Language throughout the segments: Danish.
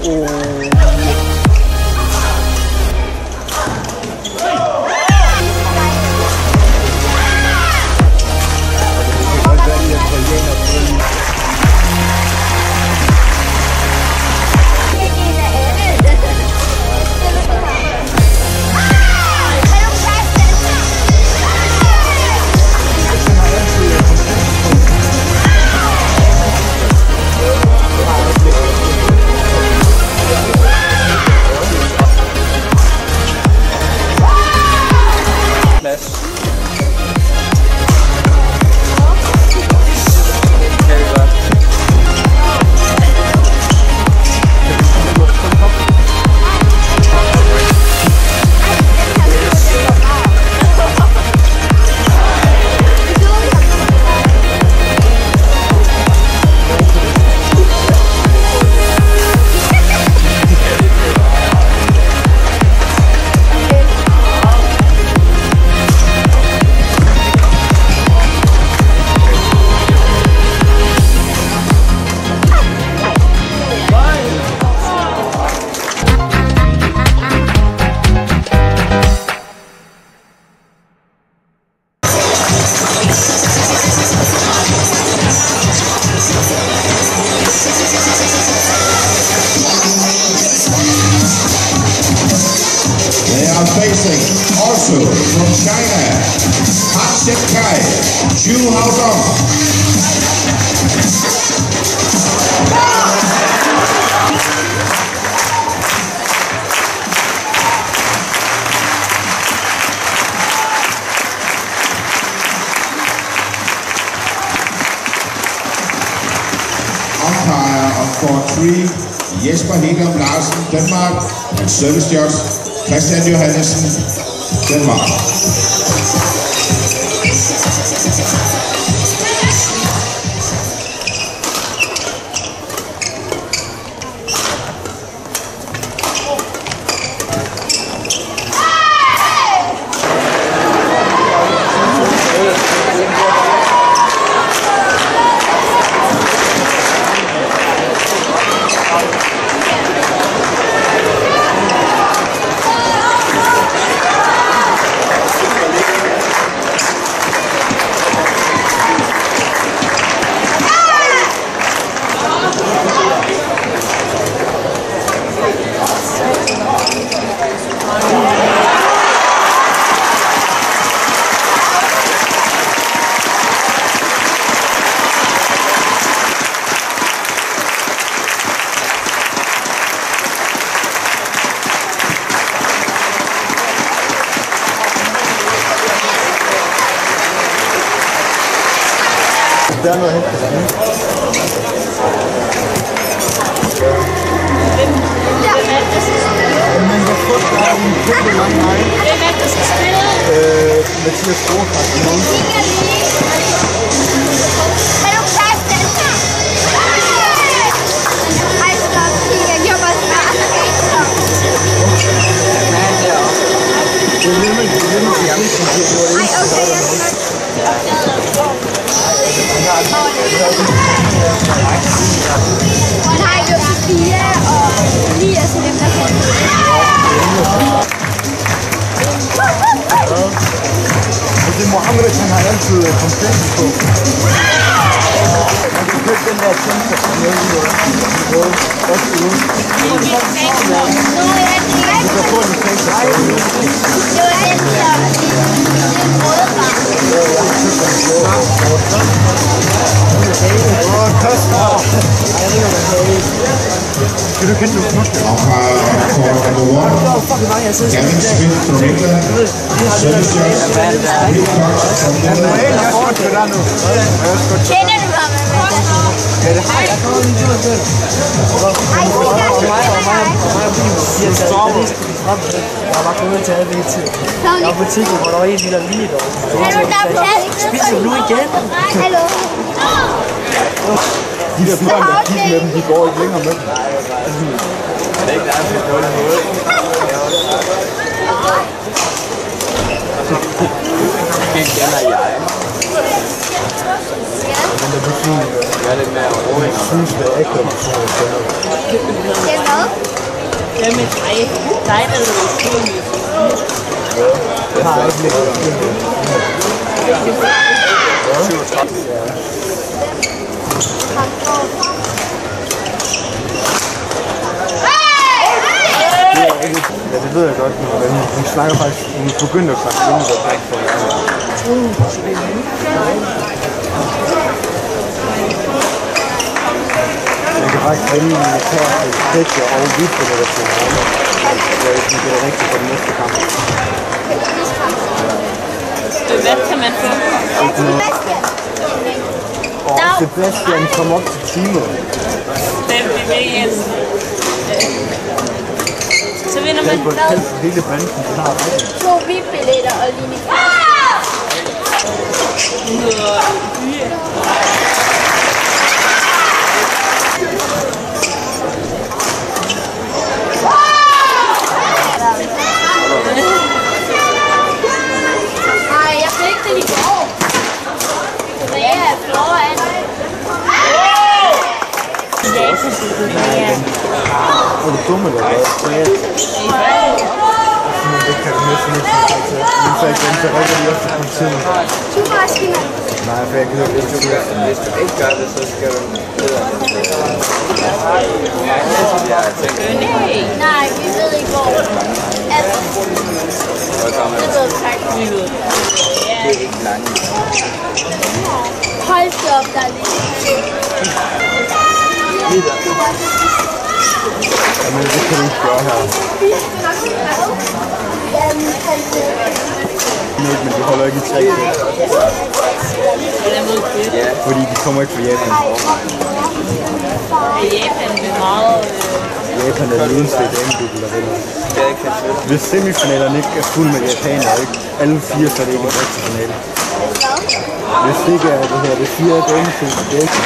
Facing also from China, Han Shek Kai, Zhu Haodong. Umpire on court 3, Jesper Hegum Larsen, Denmark, and service judge Christian Johannessen, Denmark. Der er noget hen til den. Men hvor få der er en kæmpe lang vej. Hvem er det, der skal spille? Mathias Storkast. Kan du passe den? Ej, stop. Jeg gjorde bare snart. Det er nemlig de andre, som bliver Ej, okay, jeg skal og nej, det var Sofia og Elias og dem, der fandt det. Det er Mohammed, han har altid konflikt på. Man kan købe den der tænker, som er ude. Også ude. Du kan få en tænker. Det var den der røde bar. Du kender du knut? Gavin Smith from England, service judge, Rick Cox from Denmark. Kender du ham? Ja, det har jeg. Jeg var gået til alle tid. Jeg var på butikken, hvor der var en lille lige der. Spiser du nu igen? Hallo. De der børn, der kigger med dem, de går ikke længere med dem. Det er ikke der, der går i hovedet. Det kender jeg. Men det er fint. Jeg er lidt mere rolig. Jeg synes, det er ægte. Det er hvad? Hvad med dig? Dig, der er utrolig. Jeg har ikke lidt. Ja, det ved jeg godt, men hun snakker faktisk, hun begynder at snakke endnu godt for mig. Jeg kan faktisk vende min kære og vifte det der til mig. Jeg ikke det er rigtigt for den næste kamp. Hvad kan man få? Og Sebastian kom op til timer. Hvem det med Jensen? Så vinder man hele banden, den har rigtig. 2 VIP-billetter og Line. Nej, jeg fik det i går. Det er foran. Er du dum eller hvad? Det kan du næsten ikke sige til. Men så igen, så rykker de også til politiet. Supermaskiner. Nej, for jeg gider ikke til det. Hvis du ikke gør det, så skal du ned og Nej, vi ved ikke hvor. Altså, det ved vi faktisk. det er ikke langt. Hold da op, der er lidt. Jamen, det kan du ikke gøre her. Men de holder ikke i 3 år. Fordi de kommer ikke fra Japan. Japan er meget... Japan er den eneste damedouble, der vinder. Hvis semifinalerne ikke er fuld med japanere, ikke alle 4, så er det ikke en rigtig finale. Hvis det ikke er det her, det er 4 damedouble, det er ikke.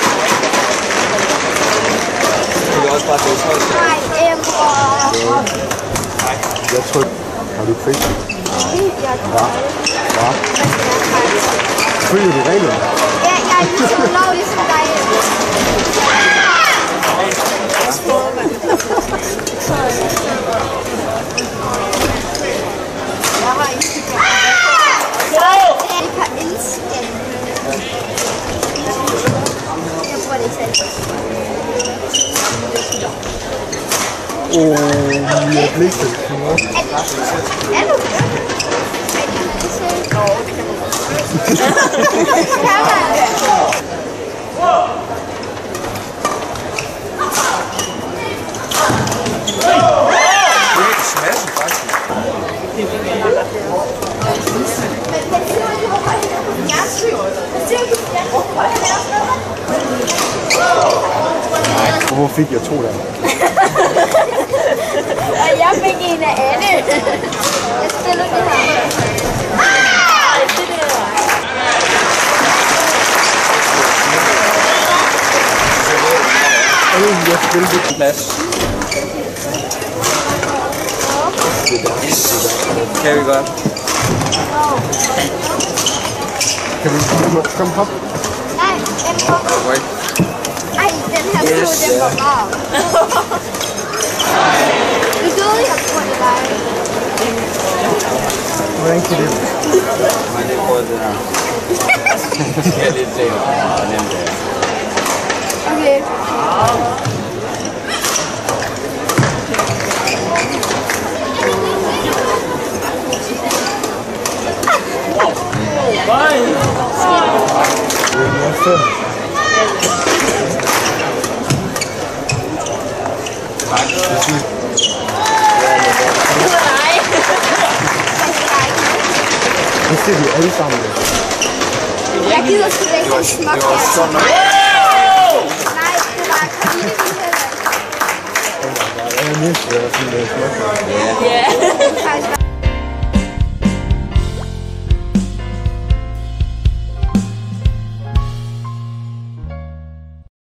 Jeg tror, har du krig? Hvad? Følger du reglerne? Ja, jeg er lige så ulovlig som dig. Jeg har Instagram. Jeg har Instagram. Jeg bruger det selv. Vi er blikket. Er du? Hvor fik jeg 2 der? Og jeg fik en af Anne. Jeg spiller det her. Jeg spiller det. Plads. Kan vi godt. Kan vi komme hop? Nej, den kommer. Ej, den her stod, den var varm. Du døde, jeg tror det var. Hvordan kan det? Men det prøvede det her. Skal jeg lidt se, hvor nemt det er. Okay. Det ser vi alle sammen. Jeg gider sgu ikke en smag. Det var sådan noget. Nej, det var Karine, vi heller ikke. Jeg er næsten, jeg er sådan, det er smagt. Faktisk